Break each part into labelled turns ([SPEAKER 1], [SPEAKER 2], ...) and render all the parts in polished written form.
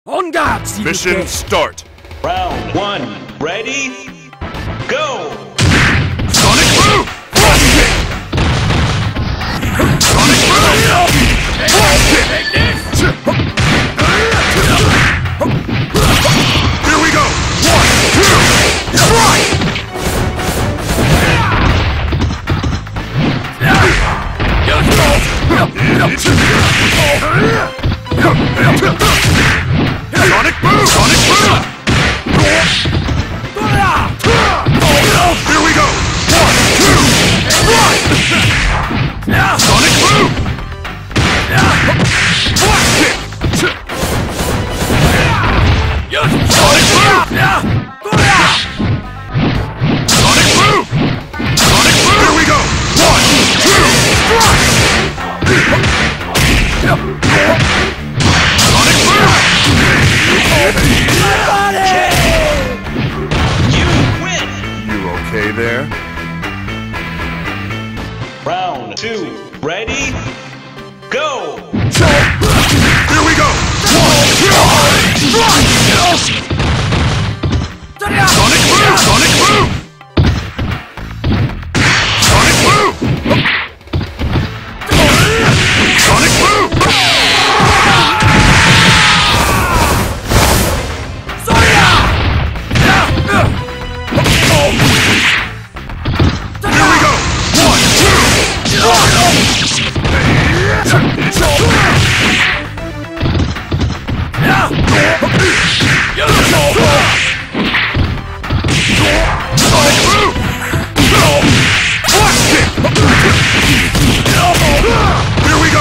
[SPEAKER 1] On guard,
[SPEAKER 2] Mission start.
[SPEAKER 3] Round 1. Ready? Go!
[SPEAKER 2] Sonic Boom! Frost Kick! Sonic Boom! Frost Kick! Here we go! 1, 2, strike! Sonic Boom! Sonic Boom! Here we go! 1, 2, strike! Sonic Boom! Flash Kick! Sonic Boom! Sonic Boom! Sonic Boom! Here we go! 1, 2, strike! Sonic Boom!
[SPEAKER 3] You win!
[SPEAKER 2] You okay there?
[SPEAKER 3] Round 2. Ready? Go!
[SPEAKER 2] Here we go! 1, 2, strike! Sonic Boom! Sonic Boom! Sonic Boom! Sonic Boom! Here we go! 1, 2, Sonic Boom! Flash Kick! Here we go!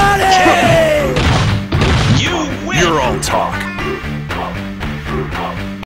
[SPEAKER 3] 1, you win!
[SPEAKER 2] You're all talk.